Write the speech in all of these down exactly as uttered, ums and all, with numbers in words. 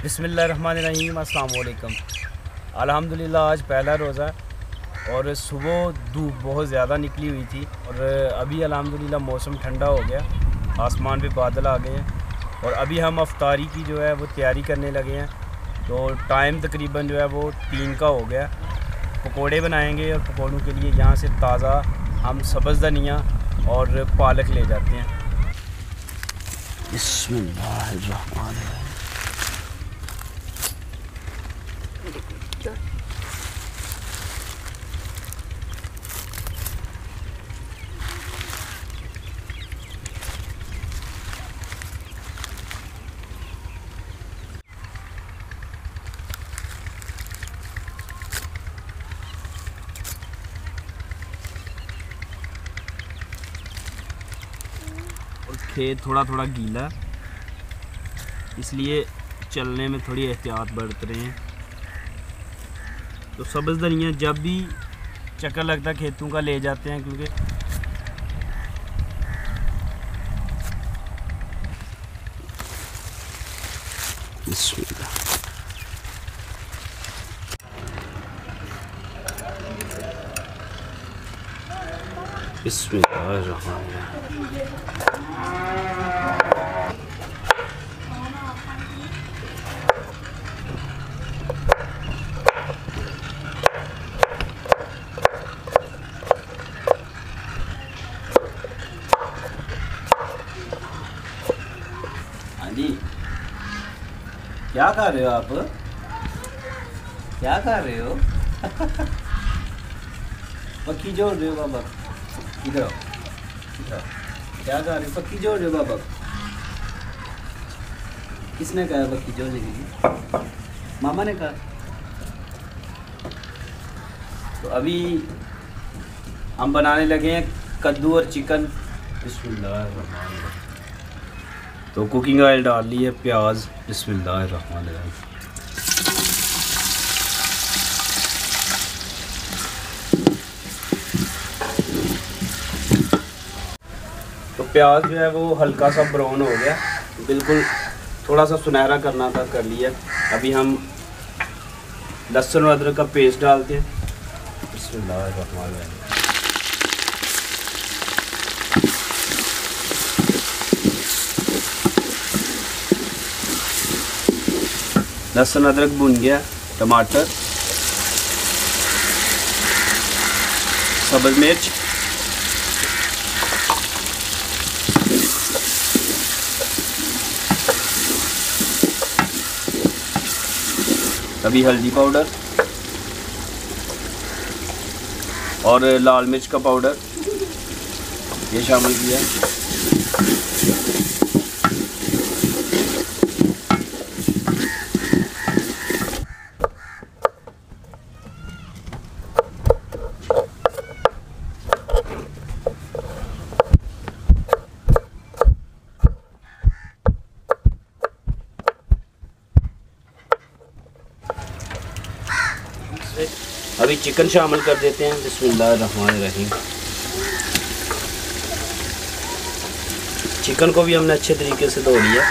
बिस्मिल्लाहिर्रहमानिर्रहीम, अस्सलाम वालेकुम। अल्हम्दुलिल्लाह आज पहला रोज़ा और सुबह धूप बहुत ज़्यादा निकली हुई थी और अभी अल्हम्दुलिल्लाह मौसम ठंडा हो गया, आसमान पे बादल आ गए हैं और अभी हम अफ्तारी की जो है वो तैयारी करने लगे हैं। तो टाइम तकरीबन जो है वो तीन का हो गया। पकोड़े बनाएंगे और पकोड़ों के लिए यहाँ से ताज़ा हम सब्ज़ धनिया और पालक ले जाते हैं। बिस्मिल्लाहिर्रहमानिर्रहीम। और खेत थोड़ा थोड़ा गीला, इसलिए चलने में थोड़ी एहतियात बरत रहे हैं। तो सब्ज़ धनिया जब भी चक्कर लगता है खेतों का ले जाते हैं, क्योंकि बिस्मिल्लाह। बिस्मिल्लाहिर्रहमानिर्रहीम। हाँ जी, क्या कर रहे हो आप? क्या कर रहे हो? पक्की जोड़ रहे हो बाबा? इधर आओ, इधर आओ। क्या कर रहे हो? पक्की जोड़ रहे हो बाबा? किसने कहा पक्की जोड़ने के लिए? मामा ने कहा। तो अभी हम बनाने लगे हैं कद्दू और चिकन। बिस्मिल्लाहिर्रहमानिर्रहीम। तो कुकिंग ऑयल डाल ली है, प्याज। बिस्मिल्लाहिर्रहमानिर्रहीम। तो प्याज जो है वो हल्का सा ब्राउन हो गया, बिल्कुल थोड़ा सा सुनहरा करना था, कर लिया। अभी हम लहसुन और अदरक का पेस्ट डालते हैं। बिस्मिल्लाहिर्रहमानिर्रहीम। लहसुन अदरक भुन गया। टमाटर, सब्ज़ मिर्च, अभी हल्दी पाउडर और लाल मिर्च का पाउडर ये शामिल किया। अभी चिकन शामिल कर देते हैं। बिस्मिल्लाहिर्रहमानिर्रहीम। चिकन को भी हमने अच्छे तरीके से धो लिया।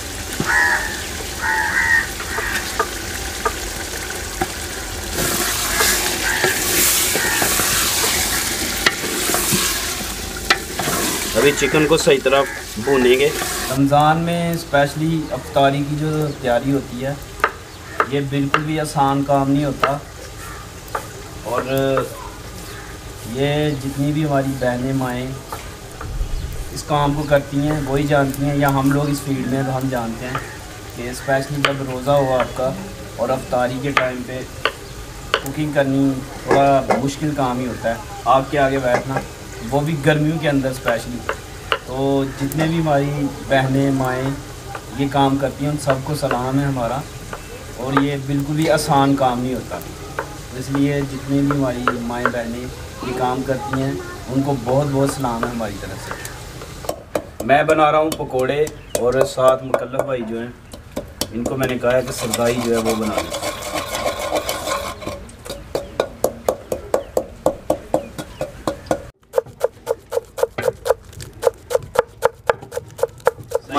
अभी चिकन को सही तरह भूनेंगे। रमज़ान में स्पेशली अफ्तारी की जो तैयारी होती है, ये बिल्कुल भी आसान काम नहीं होता और ये जितनी भी हमारी बहनें माएँ इस काम को करती हैं वही जानती हैं, या हम लोग इस फील्ड में तो हम जानते हैं कि स्पेशली जब रोज़ा हो आपका और अफ्तारी के टाइम पे कुकिंग करनी थोड़ा मुश्किल काम ही होता है। आग के आगे बैठना, वो भी गर्मियों के अंदर स्पेशली। तो जितने भी हमारी बहनें माएँ ये काम करती हैं उन सबको सलाम है हमारा, और ये बिल्कुल भी आसान काम नहीं होता। इसलिए जितनी भी हमारी माएँ बहनें ये काम करती हैं उनको बहुत बहुत सलाम है हमारी तरफ से। मैं बना रहा हूँ पकोड़े और साथ मुकल्लफ भाई जो हैं इनको मैंने कहा है कि सरदाई जो है वो बना लें।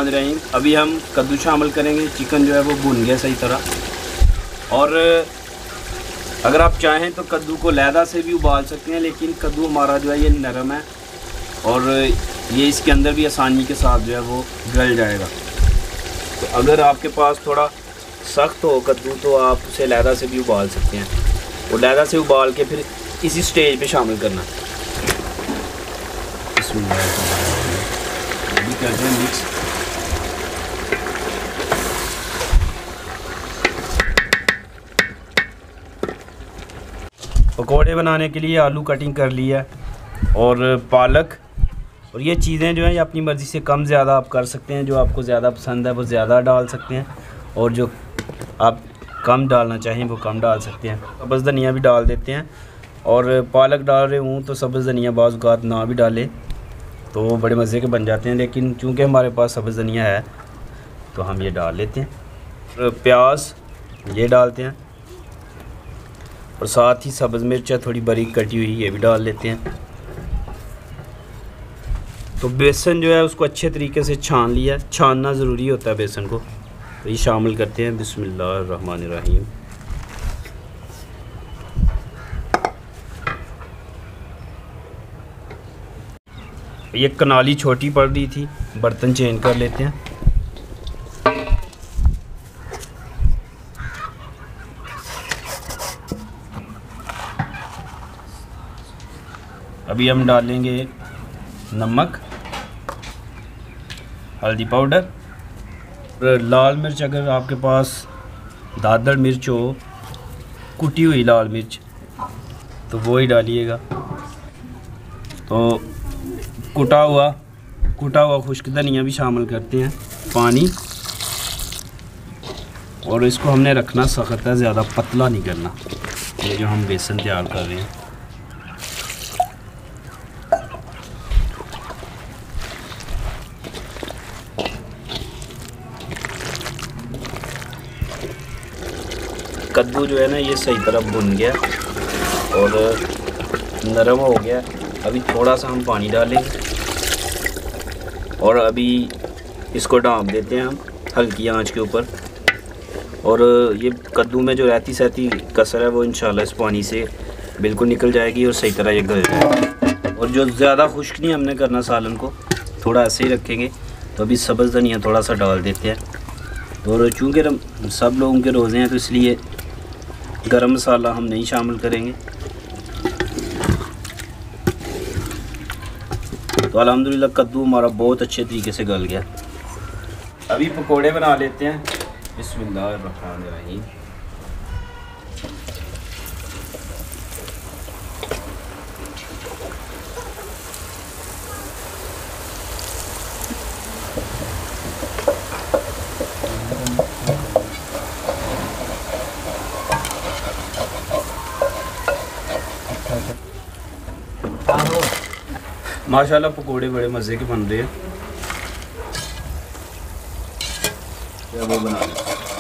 बिस्मिल्लाहिर्रहमानिर्रहीम। अभी हम कद्दू शामिल करेंगे। चिकन जो है वो भुन गया सही तरह। और अगर आप चाहें तो कद्दू को लैदा से भी उबाल सकते हैं, लेकिन कद्दू हमारा जो है ये नरम है और ये इसके अंदर भी आसानी के साथ जो है वो गल जाएगा। तो अगर आपके पास थोड़ा सख्त हो कद्दू तो आप उसे लैदा से भी उबाल सकते हैं। और लैदा से उबाल के फिर इसी स्टेज पे शामिल करना। अभी करते हैं मिक्स। पकौड़े बनाने के लिए आलू कटिंग कर लिया और पालक, और ये चीज़ें जो हैं ये अपनी मर्ज़ी से कम ज़्यादा आप कर सकते हैं। जो आपको ज़्यादा पसंद है वो ज़्यादा डाल सकते हैं और जो आप कम डालना चाहें वो कम डाल सकते हैं। सब्ज़ धनिया भी डाल देते हैं, और पालक डाल रहे हूँ तो सब्ज़ धनिया बाज़ औक़ात ना भी डालें तो वो बड़े मज़े के बन जाते हैं, लेकिन चूँकि हमारे पास सब्ज़ धनिया है तो हम ये डाल लेते हैं। प्याज ये डालते हैं और साथ ही सब्ज़ मिर्च थोड़ी बारीक कटी हुई ये भी डाल लेते हैं। तो बेसन जो है उसको अच्छे तरीके से छान लिया। छानना ज़रूरी होता है बेसन को। तो ये शामिल करते हैं। बिस्मिल्लाहिर्रहमानिर्रहीम। ये कनाली छोटी पड़ रही थी, बर्तन चेंज कर लेते हैं। अभी हम डालेंगे नमक, हल्दी पाउडर, लाल मिर्च। अगर आपके पास दादड़ मिर्च हो, कुटी हुई लाल मिर्च, तो वो ही डालिएगा। तो कुटा हुआ कुटा हुआ खुश्क धनिया भी शामिल करते हैं। पानी, और इसको हमने रखना सख्त है, ज़्यादा पतला नहीं करना। ये जो हम बेसन तैयार कर रहे हैं, कद्दू जो है ना ये सही तरह भुन गया और नरम हो गया। अभी थोड़ा सा हम पानी डालेंगे और अभी इसको ढाँप देते हैं हम हल्की आंच के ऊपर। और ये कद्दू में जो रहती सहती कसर है वो इंशाल्लाह इस पानी से बिल्कुल निकल जाएगी और सही तरह ये गल जाएगी। और जो ज़्यादा खुश्क नहीं हमने करना सालन को, थोड़ा ऐसे ही रखेंगे। तो अभी सब्ज़ धनिया थोड़ा सा डाल देते हैं। और चूँकि सब लोगों के रोज़े हैं तो इसलिए गरम मसाला हम नहीं शामिल करेंगे। तो अल्हम्दुलिल्लाह कद्दू हमारा बहुत अच्छे तरीके से गल गया। अभी पकोड़े बना लेते हैं। बिस्मिल्लाहिर्रहमानिर्रहीम। माशाल्लाह पकोड़े बड़े मज़े के बन रहे हैं। वो बना लें।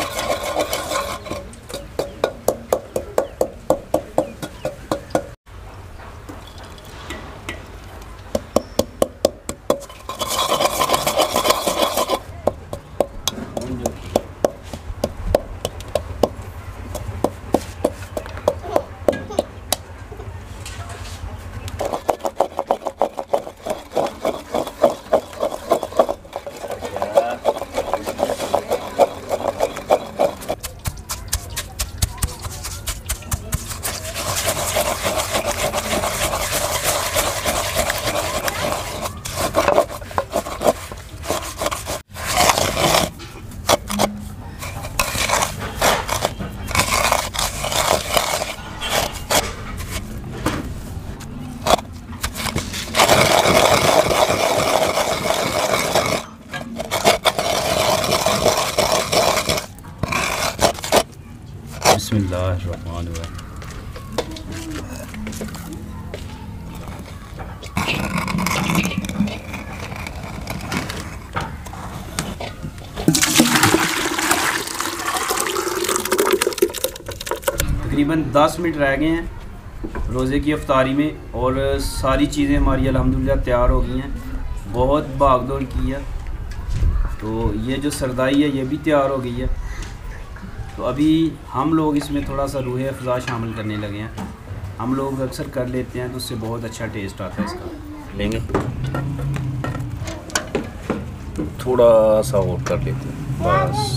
बिस्मिल्लाहिर्रहमानिर्रहीम। तकरीबन दस मिनट रह गए हैं रोज़े की अफ्तारी में और सारी चीज़ें हमारी अल्हम्दुलिल्लाह तैयार हो गई हैं। बहुत भाग दौड़ की है तो ये जो सरदाई है ये भी तैयार हो गई है। तो अभी हम लोग इसमें थोड़ा सा रूह अफ़ज़ा शामिल करने लगे हैं। हम लोग अक्सर कर लेते हैं तो उससे बहुत अच्छा टेस्ट आता है इसका। लेंगे थोड़ा सा और कर लेते हैं बस।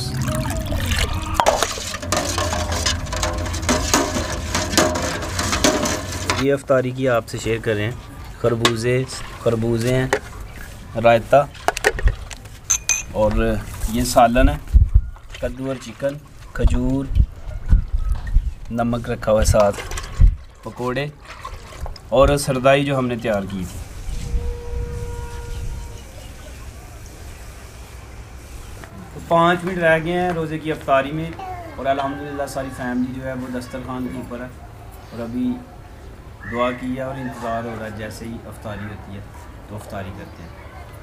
ये अफ्तारी की आपसे शेयर कर रहे हैं। खरबूजे खरबूजे हैं, रायता और ये सालन है, कद्दू और चिकन, खजूर, नमक रखा हुआ है साथ, पकोड़े और सरदाई जो हमने तैयार की थी। तो पाँच मिनट रह गए हैं रोज़े की अफ्तारी में और अल्हम्दुलिल्लाह सारी फैमिली जो है वो दस्तरखान के ऊपर है और अभी दुआ की है और इंतज़ार हो रहा है जैसे ही अफ्तारी होती है तो अफ्तारी करते हैं।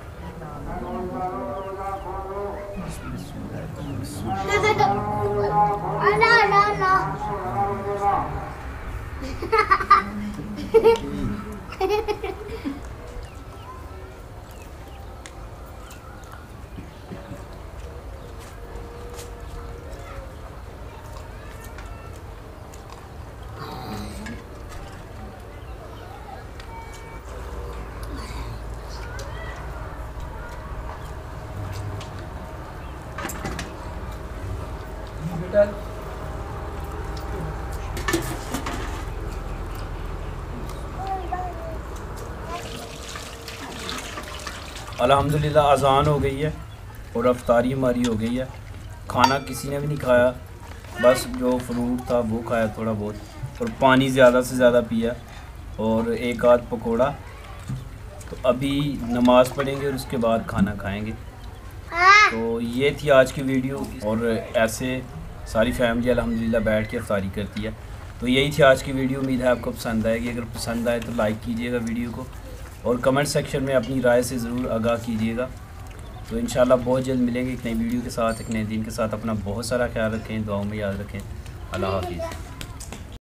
अल्हम्दुलिल्लाह अज़ान हो गई है और अफ्तारी हमारी हो गई है। खाना किसी ने भी नहीं खाया, बस जो फ्रूट था वो खाया थोड़ा बहुत और पानी ज़्यादा से ज़्यादा पिया और एक आध पकोड़ा। तो अभी नमाज़ पढ़ेंगे और उसके बाद खाना खाएंगे। तो ये थी आज की वीडियो और ऐसे सारी फैमिली अल्हम्दुलिल्लाह बैठ के अफ्तारी करती है। तो यही थी आज की वीडियो। उम्मीद है आपको पसंद आएगी। अगर पसंद आए तो लाइक कीजिएगा वीडियो को और कमेंट सेक्शन में अपनी राय से ज़रूर आगाह कीजिएगा। तो इंशाल्लाह बहुत जल्द मिलेंगे एक नई वीडियो के साथ, एक नए दिन के साथ। अपना बहुत सारा ख्याल रखें, दुआओं में याद रखें। अल्लाह हाफिज़।